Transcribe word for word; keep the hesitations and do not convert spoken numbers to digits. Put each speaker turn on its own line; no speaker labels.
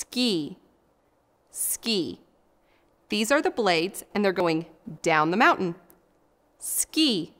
ski, ski. These are the blades, and they're going down the mountain. Ski,